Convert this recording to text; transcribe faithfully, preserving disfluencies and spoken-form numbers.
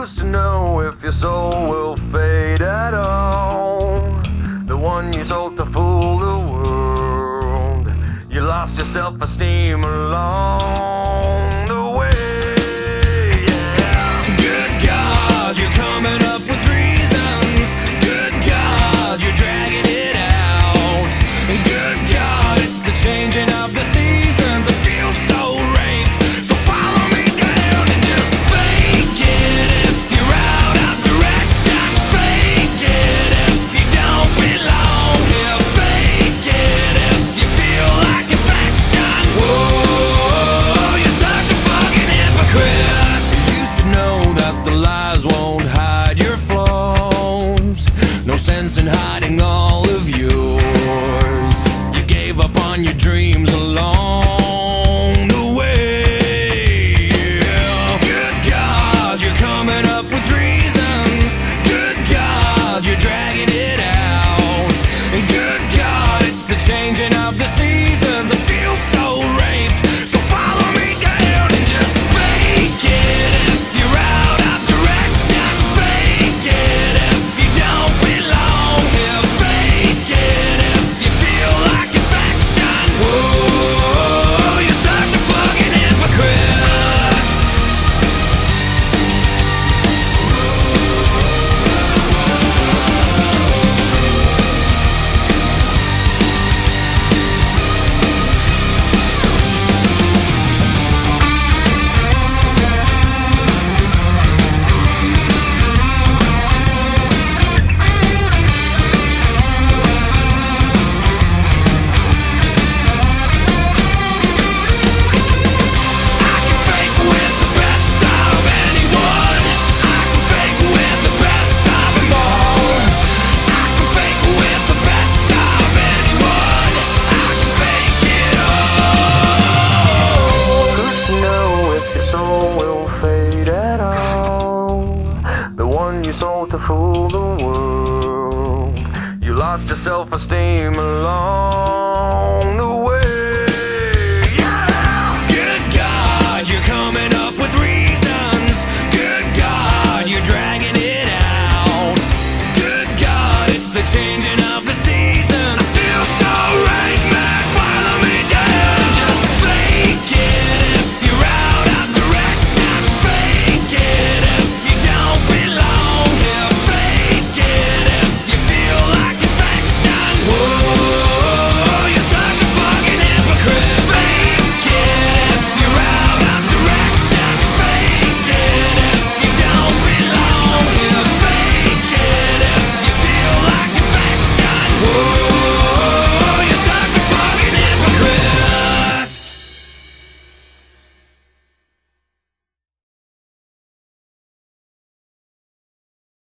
Who's to know if your soul will fade at all? The one you sold to fool the world. You lost your self-esteem along the way. Yeah. Good God, you're coming up with reasons. Good God, you're dragging it out. Good God, it's the changing of the seasons. I feel so raped, so follow me down and just fake it if you're out of direction. Fake it if you don't belong here. Fake it if you feel like affection. Whoa, you're such a fucking hypocrite. You used to know that the lies won't hide your flaws. No sense in hiding all of yours. You gave up on your dreams along the way. Yeah. Good God, you're coming up with reasons. Good God, you're dragging it out. And good God, it's the changing of the seasons. I feel so raped, so follow me down and just fake it if you're out of direction. Fake it if you don't belong here. Fake it if you feel like affection. Whoa, you're such a fucking hypocrite. You sold to fool the world. You lost your self-esteem along